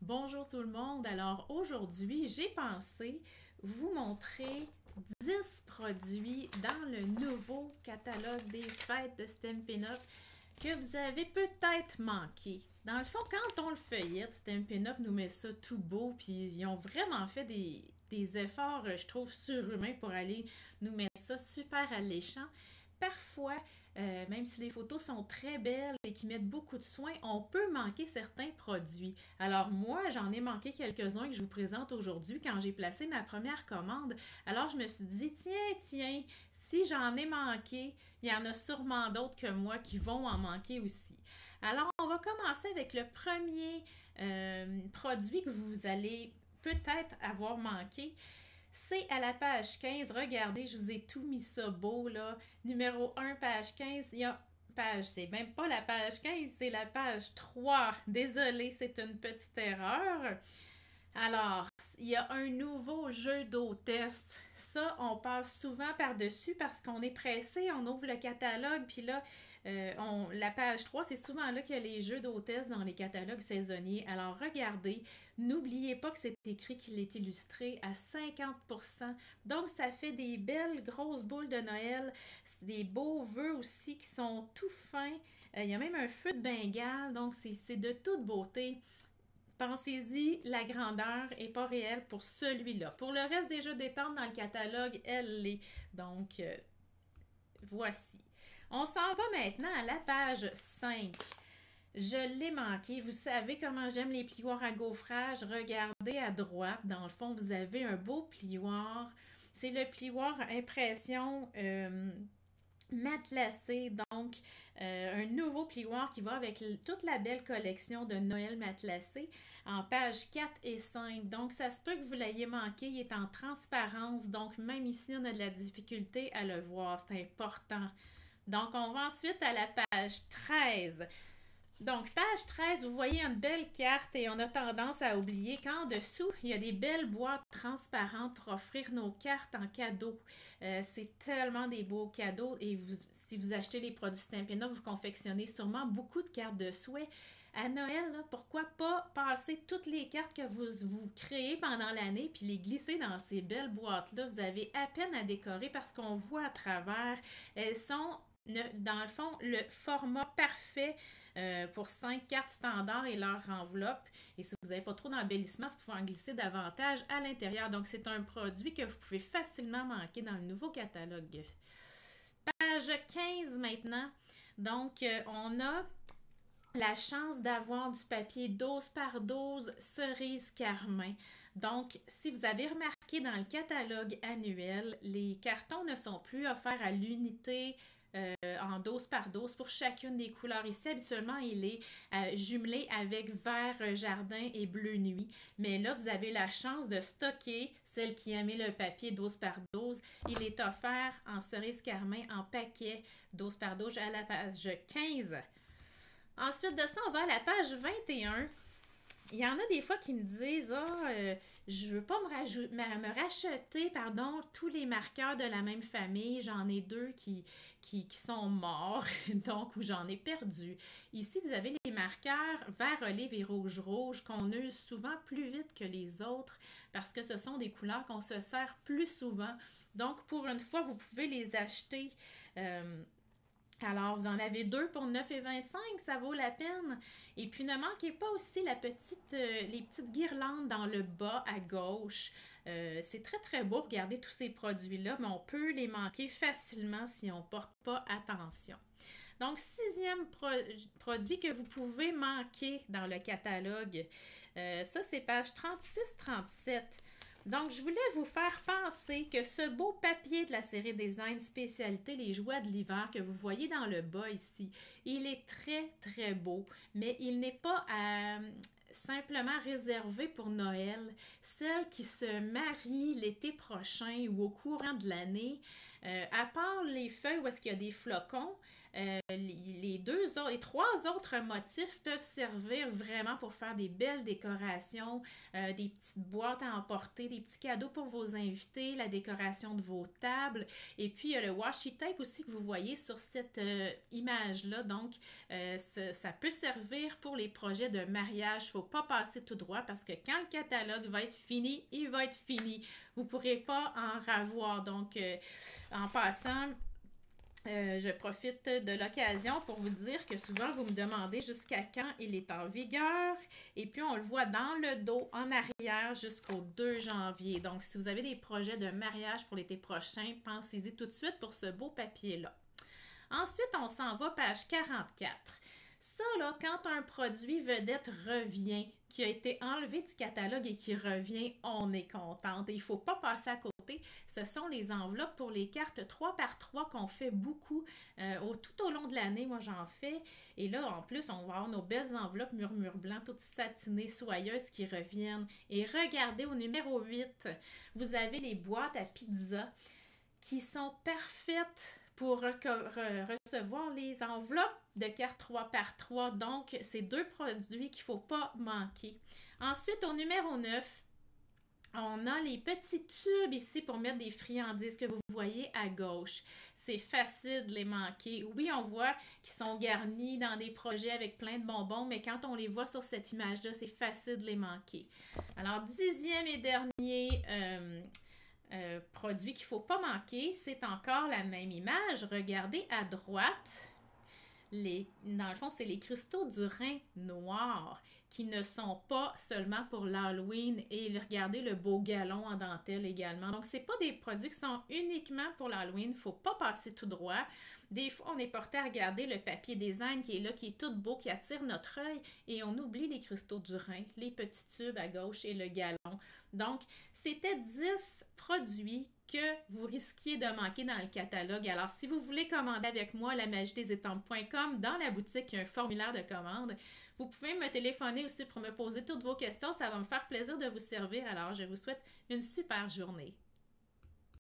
Bonjour tout le monde. Alors aujourd'hui, j'ai pensé vous montrer 10 produits dans le nouveau catalogue des fêtes de Stampin' Up que vous avez peut-être manqué. Dans le fond, quand on le feuillette, Stampin' Up nous met ça tout beau, puis ils ont vraiment fait des efforts, je trouve, surhumains pour aller nous mettre ça super alléchant. Parfois, même si les photos sont très belles et qui mettent beaucoup de soins, on peut manquer certains produits. Alors moi, j'en ai manqué quelques-uns que je vous présente aujourd'hui quand j'ai placé ma première commande. Alors je me suis dit, tiens, si j'en ai manqué, il y en a sûrement d'autres que moi qui vont en manquer aussi. Alors on va commencer avec le premier produit que vous allez peut-être avoir manqué. C'est à la page 15. Regardez, je vous ai tout mis ça beau, là. Numéro 1, page 15. Il y a page, c'est même pas la page 15, c'est la page 3. Désolée, c'est une petite erreur. Alors, il y a un nouveau jeu d'hôtesse. Ça, on passe souvent par-dessus parce qu'on est pressé, on ouvre le catalogue, puis là, la page 3, c'est souvent là qu'il y a les jeux d'hôtesse dans les catalogues saisonniers. Alors, regardez, n'oubliez pas que c'est écrit qu'il est illustré à 50%. Donc, ça fait des belles grosses boules de Noël, des beaux vœux aussi qui sont tout fins. Il y a même un feu de Bengale, donc c'est de toute beauté. Pensez-y, la grandeur n'est pas réelle pour celui-là. Pour le reste des jeux détente dans le catalogue, elle l'est. Donc, voici. On s'en va maintenant à la page 5. Je l'ai manqué. Vous savez comment j'aime les plioirs à gaufrage. Regardez à droite. Dans le fond, vous avez un beau plioir. C'est le plioir impression matelassé, donc un nouveau plioir qui va avec toute la belle collection de Noël matelassé en pages 4 et 5. Donc, ça se peut que vous l'ayez manqué, il est en transparence, donc même ici, on a de la difficulté à le voir, c'est important. Donc, on va ensuite à la page 13. Donc, page 13, vous voyez une belle carte et on a tendance à oublier qu'en dessous, il y a des belles boîtes transparentes pour offrir nos cartes en cadeau. C'est tellement des beaux cadeaux et si vous achetez les produits Stampin' Up, vous confectionnez sûrement beaucoup de cartes de souhait. À Noël, là, pourquoi pas passer toutes les cartes que vous créez pendant l'année puis les glisser dans ces belles boîtes-là. Vous avez à peine à décorer parce qu'on voit à travers. Elles sont dans le fond, le format parfait pour 5 cartes standards et leur enveloppe. Et si vous n'avez pas trop d'embellissement, vous pouvez en glisser davantage à l'intérieur. Donc, c'est un produit que vous pouvez facilement manquer dans le nouveau catalogue. Page 15 maintenant. Donc, on a la chance d'avoir du papier 12 par 12 cerise carmin. Donc, si vous avez remarqué dans le catalogue annuel, les cartons ne sont plus offerts à l'unité en 12 par 12 pour chacune des couleurs. Ici, habituellement, il est jumelé avec vert jardin et bleu nuit. Mais là, vous avez la chance de stocker celle qui a mis le papier 12 par 12. Il est offert en cerise carmin en paquet 12 par 12 à la page 15. Ensuite de ça, on va à la page 21. Il y en a des fois qui me disent je veux pas me racheter tous les marqueurs de la même famille. J'en ai deux qui sont morts, donc où j'en ai perdu. Ici, vous avez les marqueurs vert olive et rouge qu'on use souvent plus vite que les autres parce que ce sont des couleurs qu'on se sert plus souvent. Donc, pour une fois, vous pouvez les acheter. Alors, vous en avez deux pour 9,25, ça vaut la peine. Et puis, ne manquez pas aussi les petites guirlandes dans le bas à gauche. C'est très, très beau, regardez tous ces produits-là, mais on peut les manquer facilement si on ne porte pas attention. Donc, sixième produit que vous pouvez manquer dans le catalogue, ça, c'est page 36-37. Donc, je voulais vous faire penser que ce beau papier de la série Design Spécialité, les jouets de l'hiver que vous voyez dans le bas ici, il est très, très beau, mais il n'est pas simplement réservé pour Noël. Celles qui se marient l'été prochain ou au courant de l'année, À part les feuilles où est-ce qu'il y a des flocons, les trois autres motifs peuvent servir vraiment pour faire des belles décorations, des petites boîtes à emporter, des petits cadeaux pour vos invités, la décoration de vos tables. Et puis, il y a le washi tape aussi que vous voyez sur cette image-là. Donc, ça peut servir pour les projets de mariage. Il ne faut pas passer tout droit parce que quand le catalogue va être fini, il va être fini. Vous ne pourrez pas en ravoir. Donc, en passant, je profite de l'occasion pour vous dire que souvent, vous me demandez jusqu'à quand il est en vigueur. Et puis, on le voit dans le dos, en arrière, jusqu'au 2 janvier. Donc, si vous avez des projets de mariage pour l'été prochain, pensez-y tout de suite pour ce beau papier-là. Ensuite, on s'en va page 44. Ça, là, quand un produit vedette revient, qui a été enlevé du catalogue et qui revient, on est contente. Et il ne faut pas passer à côté. Ce sont les enveloppes pour les cartes 3 par 3 qu'on fait beaucoup tout au long de l'année. Moi, j'en fais. Et là, en plus, on va avoir nos belles enveloppes murmure blanc, toutes satinées, soyeuses qui reviennent. Et regardez au numéro 8, vous avez les boîtes à pizza qui sont parfaites pour recevoir les enveloppes de cartes 3 par 3. Donc, c'est deux produits qu'il ne faut pas manquer. Ensuite, au numéro 9, on a les petits tubes ici pour mettre des friandises que vous voyez à gauche. C'est facile de les manquer. Oui, on voit qu'ils sont garnis dans des projets avec plein de bonbons, mais quand on les voit sur cette image-là, c'est facile de les manquer. Alors, 10e et dernier produit qu'il ne faut pas manquer, c'est encore la même image. Regardez à droite, dans le fond, c'est les cristaux du Rhin noir qui ne sont pas seulement pour l'Halloween et regardez le beau galon en dentelle également. Donc, ce n'est pas des produits qui sont uniquement pour l'Halloween. Il ne faut pas passer tout droit. Des fois, on est porté à regarder le papier design qui est là, qui est tout beau, qui attire notre œil et on oublie les cristaux du Rhin, les petits tubes à gauche et le galon. Donc, c'était 10 produits que vous risquiez de manquer dans le catalogue. Alors, si vous voulez commander avec moi à lamagiedesétampes.com, dans la boutique, il y a un formulaire de commande. Vous pouvez me téléphoner aussi pour me poser toutes vos questions. Ça va me faire plaisir de vous servir. Alors, je vous souhaite une super journée.